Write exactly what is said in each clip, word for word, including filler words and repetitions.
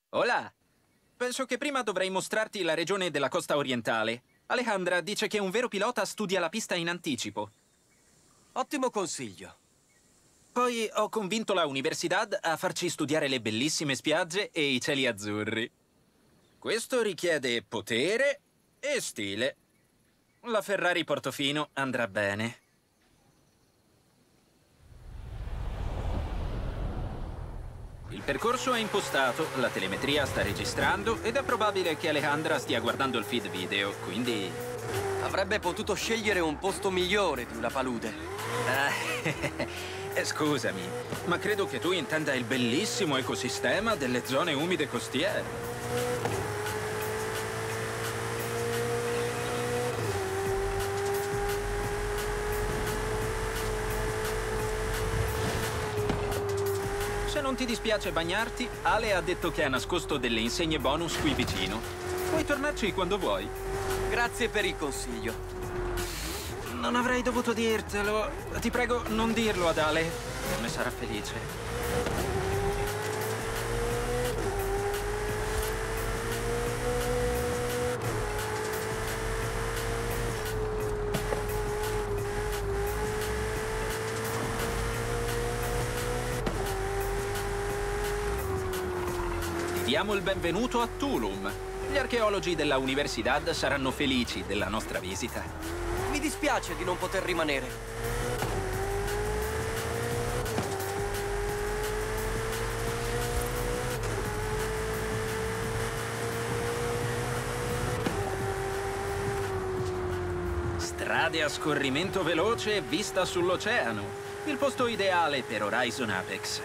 Hola! Penso che prima dovrei mostrarti la regione della costa orientale. Alejandra dice che un vero pilota studia la pista in anticipo. Ottimo consiglio. Poi ho convinto la Universidad a farci studiare le bellissime spiagge e i cieli azzurri. Questo richiede potere e stile. La Ferrari Portofino andrà bene. Il percorso è impostato, la telemetria sta registrando ed è probabile che Alejandra stia guardando il feed video, quindi... Avrebbe potuto scegliere un posto migliore di una palude. Ah, scusami, ma credo che tu intenda il bellissimo ecosistema delle zone umide costiere. Se non ti dispiace bagnarti, Ale ha detto che ha nascosto delle insegne bonus qui vicino. Puoi tornarci quando vuoi. Grazie per il consiglio. Non avrei dovuto dirtelo. Ti prego, non dirlo ad Ale. Ne sarà felice. Diamo il benvenuto a Tulum. Gli archeologi della Universidad saranno felici della nostra visita. Mi dispiace di non poter rimanere. Strade a scorrimento veloce e vista sull'oceano. Il posto ideale per Horizon Apex.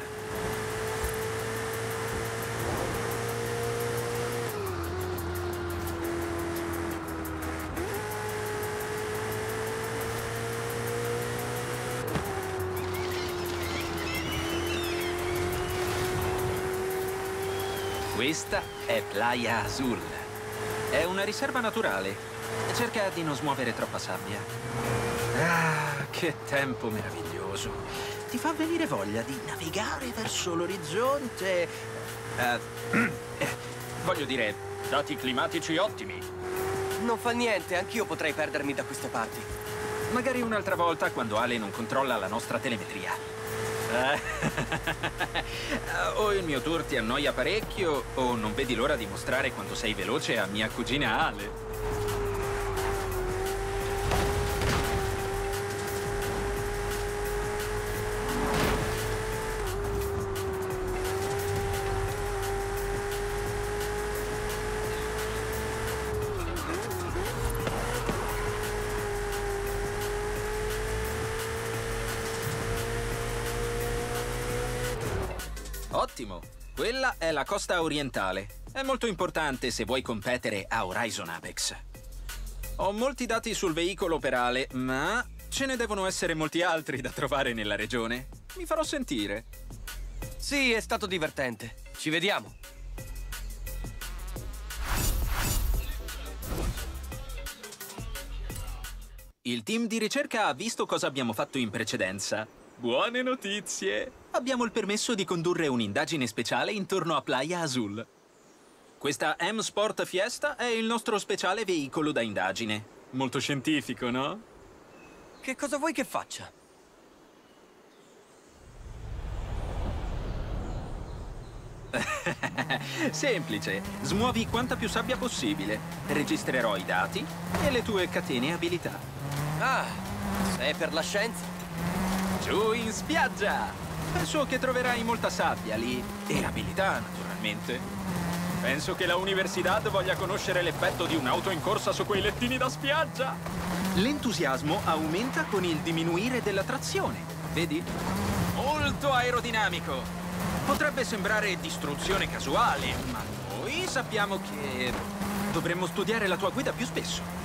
Questa è Playa Azul. È una riserva naturale. Cerca di non smuovere troppa sabbia. Ah, che tempo meraviglioso. Ti fa venire voglia di navigare verso l'orizzonte. Uh, eh, voglio dire, dati climatici ottimi. Non fa niente, anch'io potrei perdermi da queste parti. Magari un'altra volta quando Ale non controlla la nostra telemetria. O il mio tour ti annoia parecchio, o non vedi l'ora di mostrare quanto sei veloce a mia cugina Ale. Ottimo! Quella è la costa orientale. È molto importante se vuoi competere a Horizon Apex. Ho molti dati sul veicolo per Ale, ma ce ne devono essere molti altri da trovare nella regione. Mi farò sentire. Sì, è stato divertente. Ci vediamo. Il team di ricerca ha visto cosa abbiamo fatto in precedenza. Buone notizie! Abbiamo il permesso di condurre un'indagine speciale intorno a Playa Azul. Questa M-Sport Fiesta è il nostro speciale veicolo da indagine. Molto scientifico, no? Che cosa vuoi che faccia? Semplice. Smuovi quanta più sabbia possibile. Registrerò i dati e le tue catene abilità. Ah, sei per la scienza? Giù in spiaggia! Penso che troverai molta sabbia lì. E abilità, naturalmente. Penso che la Universidad voglia conoscere l'effetto di un'auto in corsa su quei lettini da spiaggia. L'entusiasmo aumenta con il diminuire della trazione. Vedi? Molto aerodinamico. Potrebbe sembrare distruzione casuale, ma noi sappiamo che dovremmo studiare la tua guida più spesso.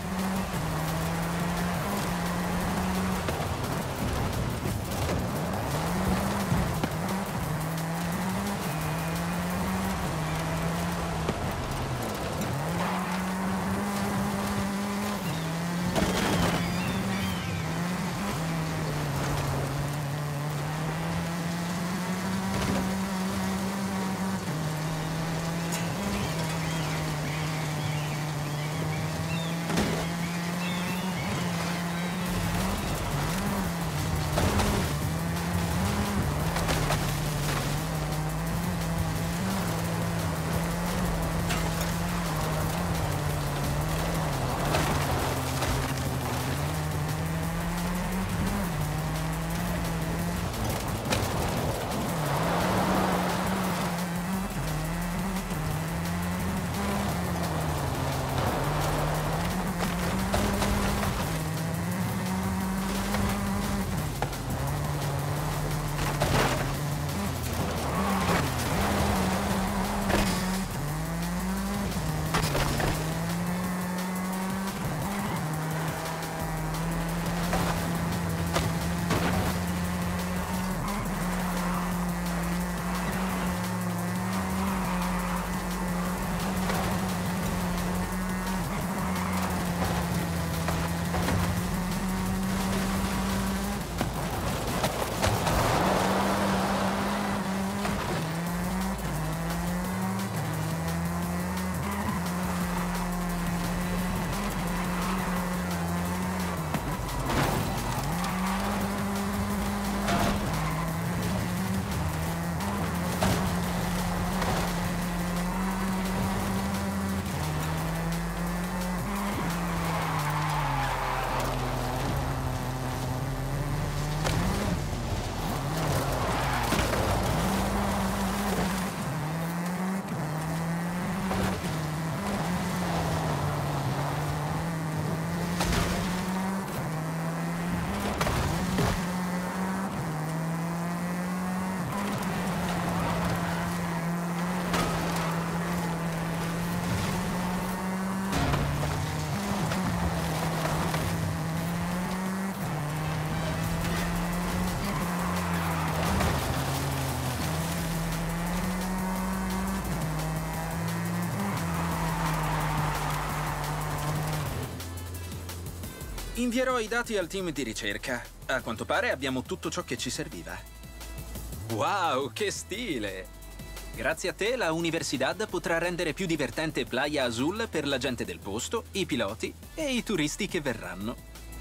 Invierò i dati al team di ricerca. A quanto pare abbiamo tutto ciò che ci serviva. Wow, che stile! Grazie a te la Universidad potrà rendere più divertente Playa Azul per la gente del posto, i piloti e i turisti che verranno.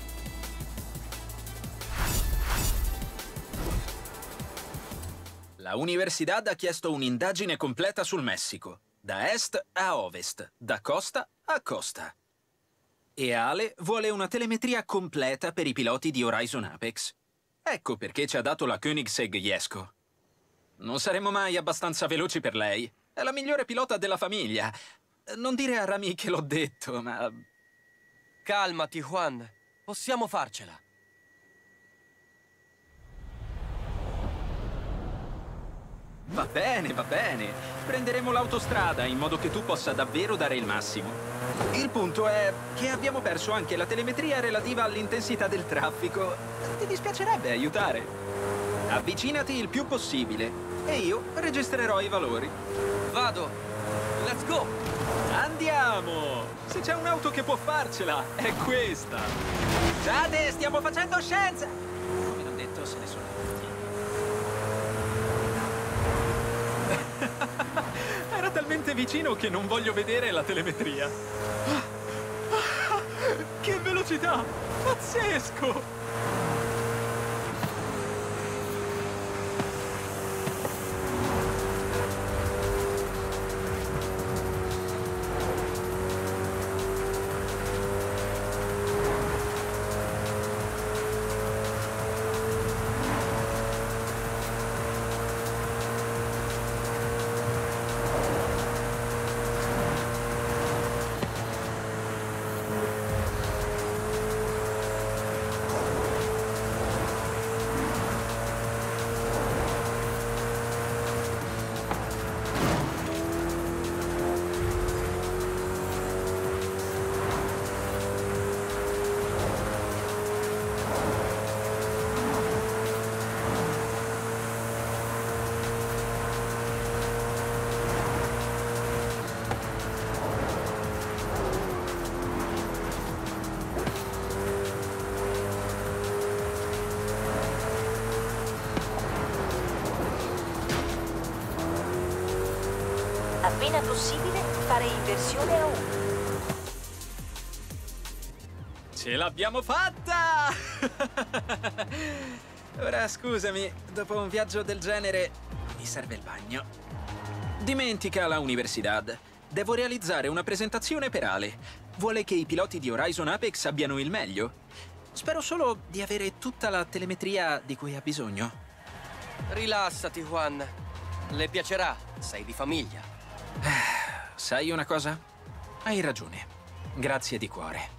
La Universidad ha chiesto un'indagine completa sul Messico, da est a ovest, da costa a costa. E Ale vuole una telemetria completa per i piloti di Horizon Apex. Ecco perché ci ha dato la Koenigsegg Jesko. Non saremo mai abbastanza veloci per lei. È la migliore pilota della famiglia. Non dire a Rami che l'ho detto, ma... Calmati, Juan. Possiamo farcela. Va bene, va bene. Prenderemo l'autostrada in modo che tu possa davvero dare il massimo. Il punto è che abbiamo perso anche la telemetria relativa all'intensità del traffico. Ti dispiacerebbe aiutare? Avvicinati il più possibile e io registrerò i valori. Vado. Let's go. Andiamo! Se c'è un'auto che può farcela, è questa. Scusate, stiamo facendo scienza! Come l'ho detto, se ne sono andati. Era talmente vicino che non voglio vedere la telemetria. Che velocità! Pazzesco! Appena possibile, fare inversione a uno. Ce l'abbiamo fatta! Ora scusami, dopo un viaggio del genere mi serve il bagno. Dimentica la Universidad. Devo realizzare una presentazione per Ale. Vuole che i piloti di Horizon Apex abbiano il meglio. Spero solo di avere tutta la telemetria di cui ha bisogno. Rilassati, Juan. Le piacerà, sei di famiglia. Sai una cosa? Hai ragione. Grazie di cuore.